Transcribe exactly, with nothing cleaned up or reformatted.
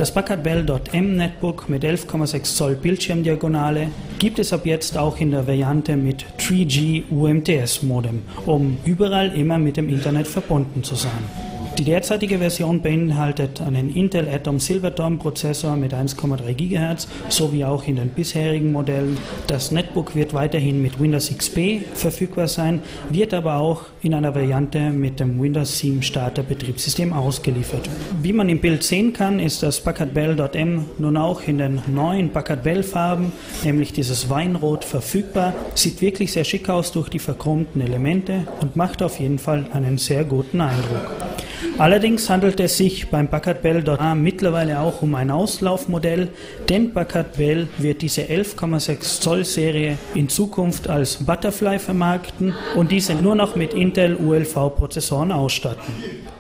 Das Packard Bell .M Netbook mit elf Komma sechs Zoll Bildschirmdiagonale gibt es ab jetzt auch in der Variante mit drei G U M T S Modem, um überall immer mit dem Internet verbunden zu sein. Die derzeitige Version beinhaltet einen Intel Atom Silvertone Prozessor mit eins Komma drei Gigahertz, sowie auch in den bisherigen Modellen. Das Netbook wird weiterhin mit Windows X P verfügbar sein, wird aber auch in einer Variante mit dem Windows sieben Starter Betriebssystem ausgeliefert. Wie man im Bild sehen kann, ist das Packard Bell .M nun auch in den neuen Packard Bell Farben, nämlich dieses Weinrot, verfügbar. Sieht wirklich sehr schick aus durch die verchromten Elemente und macht auf jeden Fall einen sehr guten Eindruck. Allerdings handelt es sich beim Packard Bell .A mittlerweile auch um ein Auslaufmodell, denn Packard Bell wird diese elf Komma sechs Zoll Serie in Zukunft als Butterfly vermarkten und diese nur noch mit Intel U L V Prozessoren ausstatten.